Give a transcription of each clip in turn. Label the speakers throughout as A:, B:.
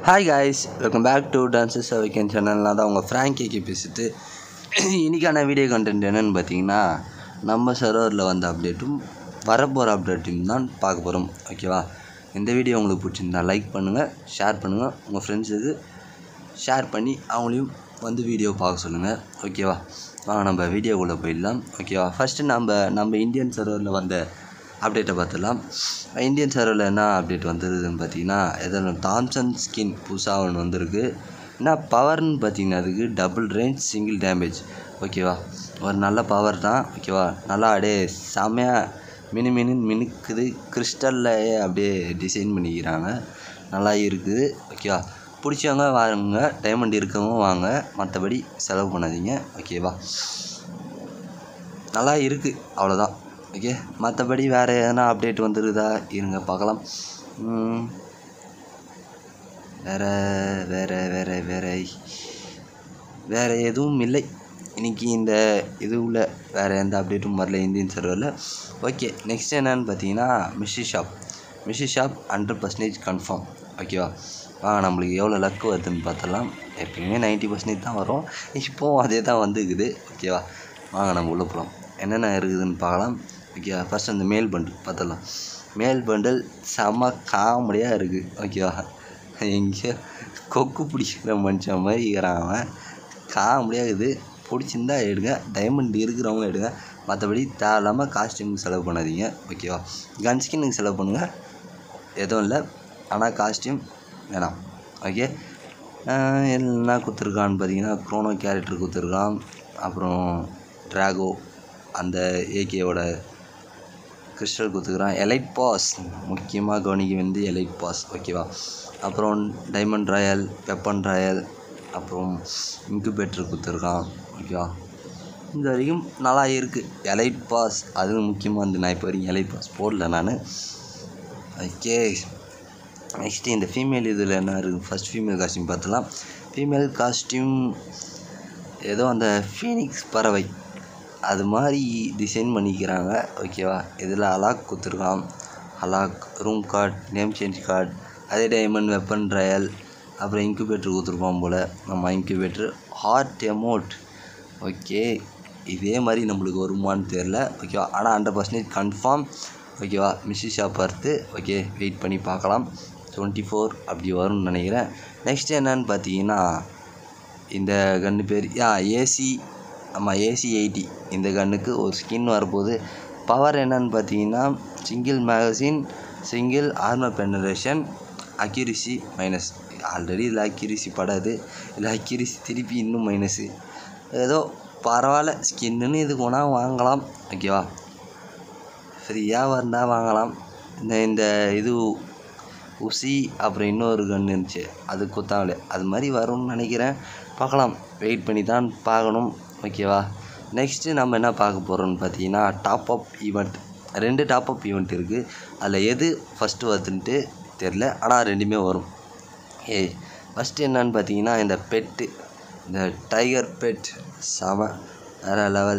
A: Hi guys, welcome back to dances weekend channel. நான் தான் உங்கள் ஃப்ராங்க் கேக்கி பேசிட்டு இன்றைக்கான வீடியோ கண்டென்ட் என்னென்னு பார்த்தீங்கன்னா, நம்ம சர்வரில் வந்த அப்டேட்டும் வரப்போகிற அப்டேட்டும் தான் பார்க்க போகிறோம். ஓகேவா? இந்த வீடியோ உங்களுக்கு பிடிச்சிருந்தா லைக் பண்ணுங்கள், ஷேர் பண்ணுங்கள், உங்கள் ஃப்ரெண்ட்ஸுக்கு ஷேர் பண்ணி அவங்களையும் வந்து வீடியோ பார்க்க சொல்லுங்கள். ஓகேவா? வாங்க நம்ம வீடியோக்குள்ளே போயிடலாம். ஓகேவா? ஃபஸ்ட்டு நம்ம இந்தியன் சர்வரில் வந்த அப்டேட்டை பார்த்துடலாம். இந்தியன் சர்வரில் என்ன அப்டேட் வந்துருக்குதுன்னு பார்த்தீங்கன்னா, எதாவது தாம்சன் ஸ்கின் புதுசாக ஒன்று வந்திருக்கு. என்ன பவர்னு பார்த்தீங்கன்னா, அதுக்கு டபுள் ரேஞ்ச் சிங்கிள் டேமேஜ். ஓகேவா? ஒரு நல்ல பவர் தான். ஓகேவா? நல்லா அப்படியே செம்மையாக மினுக்குது. கிறிஸ்டல்லையே அப்படியே டிசைன் பண்ணிக்கிறாங்க. நல்லா இருக்குது. ஓகேவா? பிடிச்சவங்க வாங்க, டைமண்ட் இருக்கவங்க வாங்க, மற்றபடி செலவு பண்ணாதீங்க. ஓகேவா? நல்லா இருக்குது, அவ்வளோதான். ஓகே, மற்றபடி வேறு எதனா அப்டேட் வந்துருதா இருங்க பார்க்கலாம். வேறு எதுவும் இல்லை. இன்றைக்கி இந்த இதுவில் வேறு எந்த அப்டேட்டும் வரல இந்தியன் சர்வரில். ஓகே, நெக்ஸ்ட் என்னன்னு பார்த்தீங்கன்னா, மிஷி ஷாப் 100% கன்ஃபார்ம். ஓகேவா? நம்மளுக்கு எவ்வளோ லக்கு வருதுன்னு பார்த்தலாம். எப்பயுமே 90% தான் வரும். இப்போவும் அதே தான் வந்துக்குது. ஓகேவா? வாங்க நம்ம உள்ளே போகலாம், என்னென்ன இருக்குதுன்னு பார்க்கலாம். ஓகேவா? ஃபஸ்ட் அந்த மேல் பண்டில் பார்த்துடலாம். மேல் பண்டில் செம்ம காமெடியாக இருக்குது. ஓகேவா? எங்கேயோ கொக்கு பிடிக்கிற மனுஷன் மாதிரி இருக்கிறான் அவன். காமெடியாக இருக்குது. பிடிச்சிருந்தா எடுங்க, டைமண்ட் இருக்கிறவங்க எடுங்க, மற்றபடி தேவையில்லாமல் காஸ்டியூமுக்கு செலவு பண்ணாதீங்க. ஓகேவா? கன் ஸ்கின்னுக்கு செலவு பண்ணுங்கள், எதுவும் இல்லை. ஆனால் காஸ்டியூம் வேணாம். ஓகே, என்ன கொடுத்துருக்கான்னு பார்த்தீங்கன்னா, க்ரோனோ கேரக்டர் கொடுத்துருக்கான். அப்புறம் ட்ராகோ அந்த ஏகேவோட கிறிஸ்டல் கொடுத்துக்கிறான். எலைட் பாஸ் முக்கியமாக கவனிக்க வேண்டிய எலைட் பாஸ். ஓகேவா? அப்புறம் டைமண்ட் ராயல், வெப்பன் ராயல், அப்புறம் இன்குபேட்டர் கொடுத்துருக்கான். ஓகேவா? இந்த வரைக்கும் நல்லா இருக்குது. எலைட் பாஸ் அது முக்கியமாக நான் இப்போ வரைக்கும் எலைட் பாஸ் போடல நான். ஓகே, நெக்ஸ்ட்டு இந்த ஃபீமேல் இதில் என்ன இருக்குது, ஃபஸ்ட் ஃபீமேல் காஸ்டியூம் பார்த்துலாம். ஃபீமேல் காஸ்டியூம் ஏதோ அந்த ஃபீனிக்ஸ் பறவை அது மாதிரி டிசைன் பண்ணிக்கிறாங்க. ஓகேவா? இதில் அலாக் கொடுத்துருக்கான். Alok, room card, name change card, அதே டைமண்ட், வெப்பன் ராயல், அப்புறம் இன்குபேட்டர் கொடுத்துருப்பான் போல். நம்ம இன்குபேட்டர் ஹார்ட் எமோட். ஓகே, இதே மாதிரி நம்மளுக்கு வருமானு தெரில. ஓகேவா? ஆனால் 100% கன்ஃபார்ம். ஓகேவா? மிஷி ஷாப் பார்த்து ஓகே, வெயிட் பண்ணி பார்க்கலாம். 24 அப்படி வரும்னு நினைக்கிறேன். நெக்ஸ்ட் என்னன்னு பார்த்தீங்கன்னா, இந்த கன்று பேர் ஏசி. ஆமாம், AC-80 இந்த கன்னுக்கு ஒரு ஸ்கின் வரப்போகுது. பவர் என்னன்னு பார்த்தீங்கன்னா, single magazine, single armor penetration, accuracy minus. Already இதில் அக்யூரிசி படாது, இல்லை அக்யூரிசி திருப்பி இன்னும் மைனஸு. ஏதோ பரவாயில்ல, ஸ்கின்னுன்னு இதுக்கு ஒன்றா வாங்கலாம். ஓகேவா? ஃப்ரீயாக வந்தால் வாங்கலாம். இந்த இது உசி, அப்புறம் இன்னொரு கன்று இருந்துச்சு, அது குத்தாங்களே, அது மாதிரி வரும்னு நினைக்கிறேன். பார்க்கலாம், வெயிட் பண்ணி தான் பார்க்கணும். ஓகேவா? நெக்ஸ்ட்டு நம்ம என்ன பார்க்க போகிறோம்னு பார்த்தீங்கன்னா, top up event. 2 top up event இருக்குது. அதில் எது ஃபஸ்ட்டு வருதுன்ட்டு தெரில, ஆனால் ரெண்டுமே வரும். ஃபஸ்ட்டு என்னன்னு பார்த்தீங்கன்னா, இந்த பெட்டு, இந்த டைகர் பெட் வேறு லெவல்,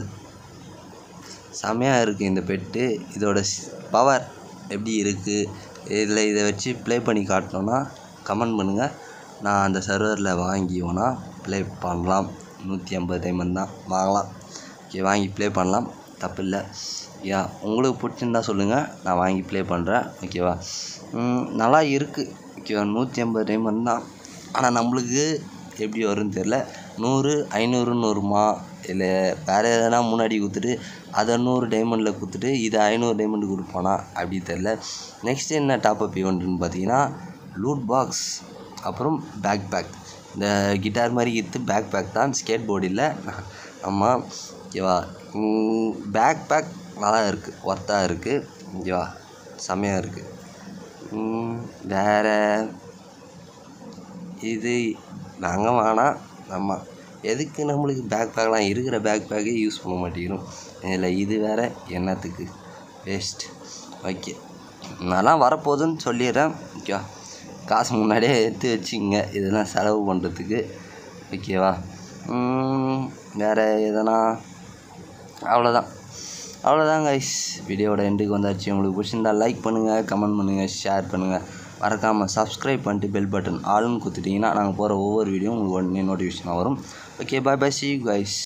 A: செமையாக இருக்குது இந்த பெட்டு. இதோட பவர் எப்படி இருக்குது, இதில் இதை வச்சு ப்ளே பண்ணி காட்டணுன்னா கமெண்ட் பண்ணுங்கள். நான் அந்த சர்வரில் வாங்கியோன்னா ப்ளே பண்ணலாம். 150 டைமண்ட் தான் வாங்கலாம். ஓகே, வாங்கி ப்ளே பண்ணலாம், தப்பு இல்லை. உங்களுக்கு பிடிச்சிருந்தா சொல்லுங்கள், நான் வாங்கி ப்ளே பண்ணுறேன். ஓகேவா? நல்லா இருக்குது. ஓகேவா? 150 டைமண்ட் தான். ஆனால் நம்மளுக்கு எப்படி வரும்னு தெரில. 100, 500ன்னு வருமா, இல்லை வேறு எதனா முன்னாடி கொடுத்துட்டு அதை 100 டைமண்டில் கொடுத்துட்டு இதை 500 டைமண்ட் கொடுப்பானா, அப்படி தெரில. நெக்ஸ்ட் என்ன டாப் அப் ஈவெண்ட்டுன்னு பார்த்தீங்கன்னா, லூட் பாக்ஸ், அப்புறம் பேக். இந்த கிட்டார் மாதிரி பேக் தான், ஸ்கேட் போர்டு இல்லை. ஆமாம். ஓகேவா? பேக் நல்லா இருக்குது, ஒர்த்தாக இருக்குது. ஓகேவா? செம்மையாக இருக்குது. வேறு இது நாங்கள் வேணாம். நம்ம எதுக்கு நம்மளுக்கு பேக்லாம் இருக்கிற பேக்கே யூஸ் பண்ண மாட்டேங்கிறோம். இதில் இது வேறு என்னத்துக்கு, வேஸ்ட். ஓகே, நான்லாம் வரப்போகுதுன்னு சொல்லிடுறேன். ஓகேவா? காசு முன்னாடியே எடுத்து வச்சுங்க, இதெல்லாம் செலவு பண்ணுறதுக்கு. ஓகேவா? வேறு எதனா, அவ்வளோதான் கைஸ். வீடியோட எண்டுக்கு வந்தாச்சு. உங்களுக்கு பிடிச்சிருந்தா லைக் பண்ணுங்கள், கமெண்ட் பண்ணுங்கள், ஷேர் பண்ணுங்கள், மறக்காமல் சப்ஸ்கிரைப் பண்ணிட்டு பெல் பட்டன் ஆல்னு கொடுத்துட்டிங்கன்னா நாங்கள் போகிற ஒவ்வொரு வீடியோ உங்களுக்கு உடனே நோட்டிஃபிகேஷனாக வரும். Okay, bye bye, see you guys.